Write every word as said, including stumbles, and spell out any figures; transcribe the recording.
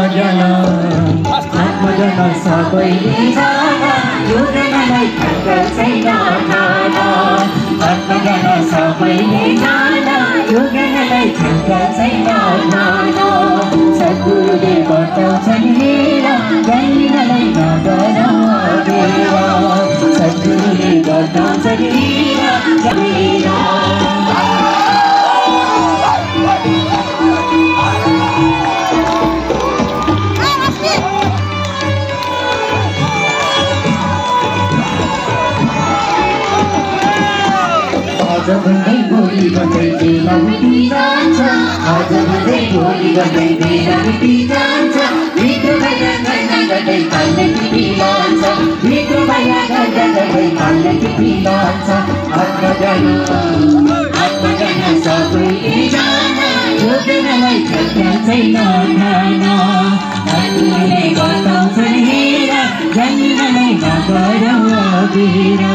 आत्मजना आत्मजना सबैले जान योगनलाई ठक्कर छैन ठान आत्मजना सबैले जान योगनलाई ठक्कर छैन ठान सद्गुरुले बताउँछन् हेर गैरलाई नगर अबेर सद्गुरुले बताउँछन् हेर गैर आज भन्दै भोलि भन्दै बेला बिति जान्छ आज भन्दै भोलि भन्दै बेला बिति जान्छ भित्र भएर गर्दा गर्दै कालले टिपी लान्छ भित्र भएर गर्दा गर्दै कालले टिपी लान्छ आत्मजना आत्मजना सबैले जान योगनलाई ठक्कर छैन ठान आत्मले बताउँछन् हेर ज्ञानीलाई नगर अबेर